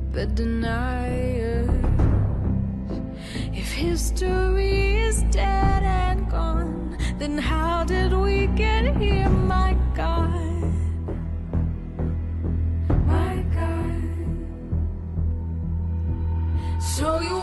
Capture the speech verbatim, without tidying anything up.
but deniers. If history is dead and gone, then how did we get here, my God? My God. So you